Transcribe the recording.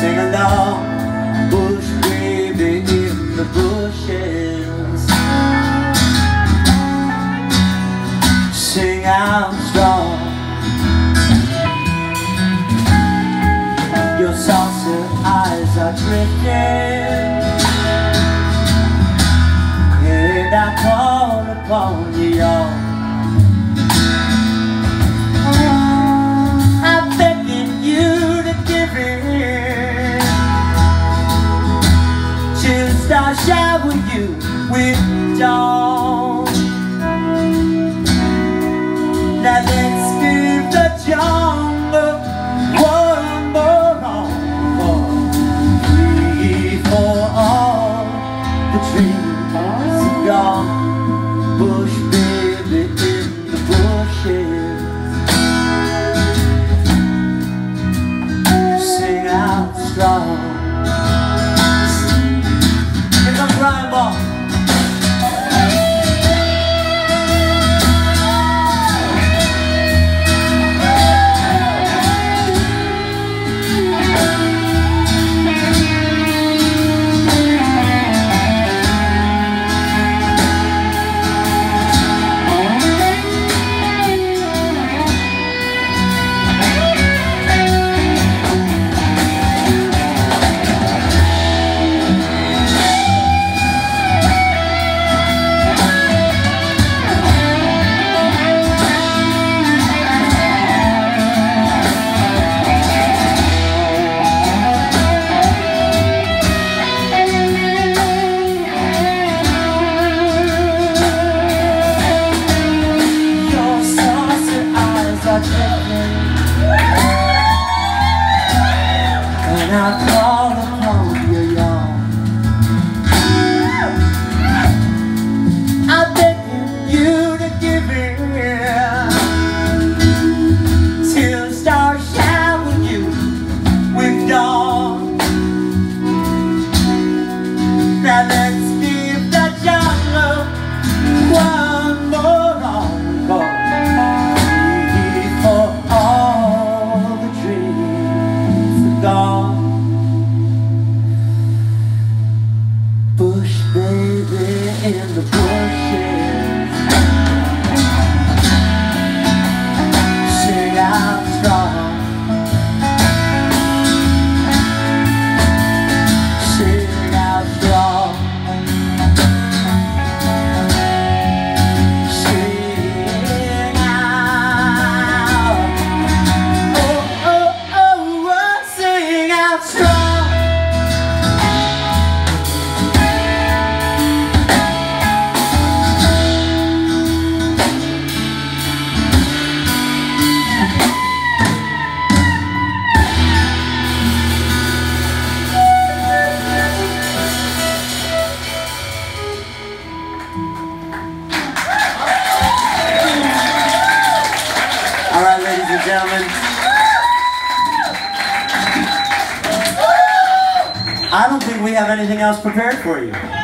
Sing along, bush baby in the bushes. Sing out strong. Your saucer eyes are drifting, and I call upon you, y'all. I'm begging you to give in, just I'll shower you with dawn. Now let's give the jungle one more encore, free for all the dreams are gone. Bush baby in the bushes. Sing out strong. Here comes Ryan Ball. And I call upon you, y'all. I'm begging you to give in, till stars shower you with dawn. Now let's give the jungle one more encore. Bush baby in the bushes. Sing out strong. Sing out strong. Sing out. Oh, oh, oh, oh, sing out strong. Alright, ladies and gentlemen, I don't think we have anything else prepared for you.